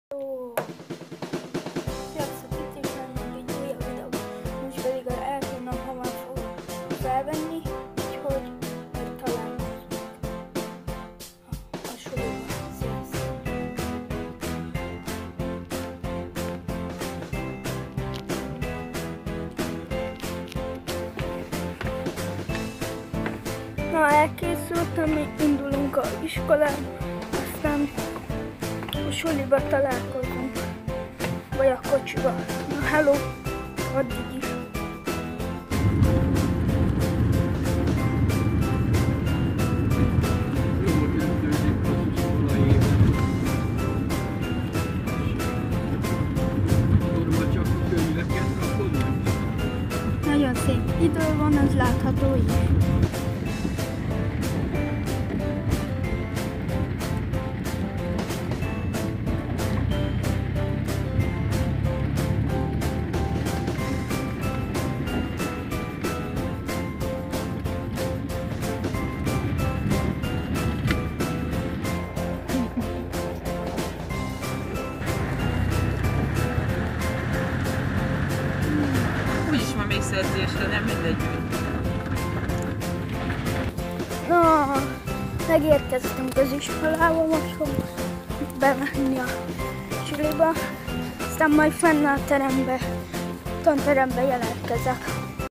Ó, sziasztok, itt is vannak egy újabb videó. Most pedig az első nap hamar fogom felvenni, úgyhogy majd találkozunk a suliban. Sziasztok! Na, elkészültem, indulunk az iskolába, aztán a suliba találkozunk, vagy a kocsiba. Na, hello, addig is. Nagyon szép idő van, az látható is. Úgyis van még szerzésre, nem mindegy. Na, megérkeztünk az iskolába, most fogunk bemenni a suliba, aztán majd fenn a terembe, tanterembe jelentkezek.